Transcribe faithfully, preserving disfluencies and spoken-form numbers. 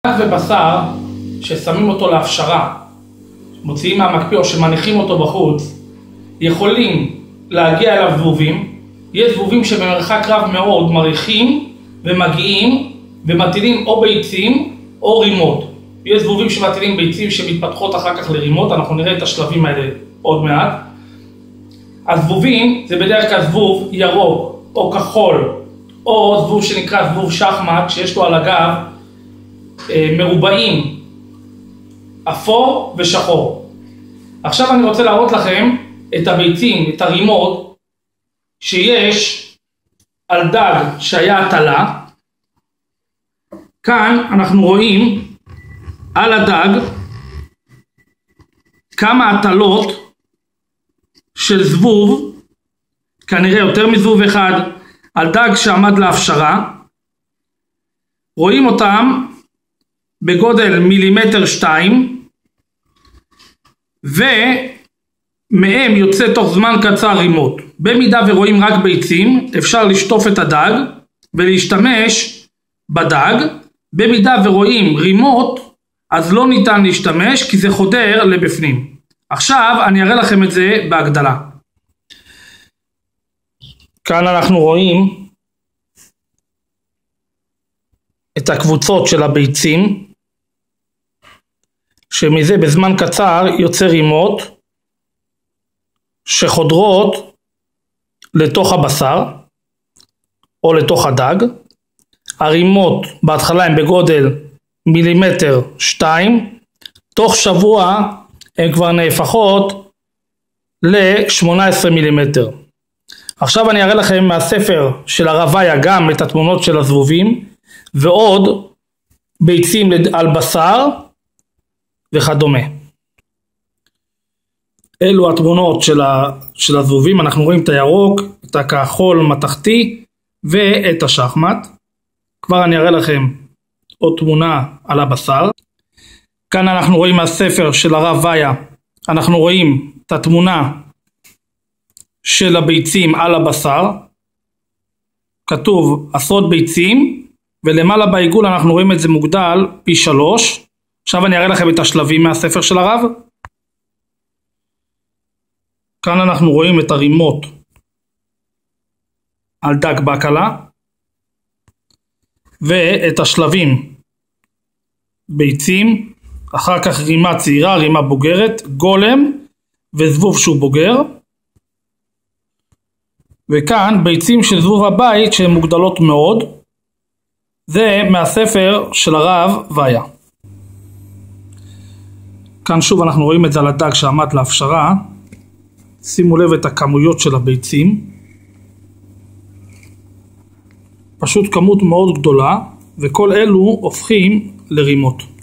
ובשר ששמים אותו להפשרה, מוציאים מהמקפיא או שמניחים אותו בחוץ, יכולים להגיע אליו זבובים. יש זבובים שבמרחק רב מאוד מריחים ומגיעים ומטילים או ביצים או רימות. יש זבובים שמטילים ביצים שמתפתחות אחר כך לרימות, אנחנו נראה את השלבים האלה עוד מעט. הזבובים זה בדרך כלל זבוב ירוק או כחול, או זבוב שנקרא זבוב שחמט שיש לו על הגב מרובעים, אפור ושחור. עכשיו אני רוצה להראות לכם את הביצים, את הרימות שיש על דג שהיה הטלה. כאן אנחנו רואים על הדג כמה הטלות של זבוב, כנראה יותר מזבוב אחד, על דג שעמד להפשרה. רואים אותם בגודל מילימטר שתיים, ומהם יוצא תוך זמן קצר רימות. במידה ורואים רק ביצים, אפשר לשטוף את הדג ולהשתמש בדג. במידה ורואים רימות, אז לא ניתן להשתמש כי זה חודר לבפנים. עכשיו אני אראה לכם את זה בהגדלה. כאן אנחנו רואים את הקבוצות של הביצים, שמזה בזמן קצר יוצא רימות שחודרות לתוך הבשר או לתוך הדג. הרימות בהתחלה הן בגודל מילימטר שתיים, תוך שבוע הן כבר נהפכות ל-שמונה עשרה מילימטר. עכשיו אני אראה לכם מהספר של הרב ויה גם את התמונות של הזבובים ועוד ביצים על בשר וכדומה. אלו התמונות של, ה, של הזבובים. אנחנו רואים את הירוק, את הכחול מתחתי ואת השחמט. כבר אני אראה לכם עוד תמונה על הבשר. כאן אנחנו רואים מהספר של הרב ויה, אנחנו רואים את התמונה של הביצים על הבשר. כתוב עשרות ביצים, ולמעלה בעיגול אנחנו רואים את זה מוגדל פי שלוש. עכשיו אני אראה לכם את השלבים מהספר של הרב. כאן אנחנו רואים את הרימות על דג בקלה, ואת השלבים ביצים, אחר כך רימה צעירה, רימה בוגרת, גולם וזבוב שהוא בוגר, וכאן ביצים של זבוב הבית שהן מוגדלות מאוד. זה מהספר של הרב ויה. כאן שוב אנחנו רואים את זה על הדג שעמד להפשרה. שימו לב את הכמויות של הביצים, פשוט כמות מאוד גדולה, וכל אלו הופכים לרימות.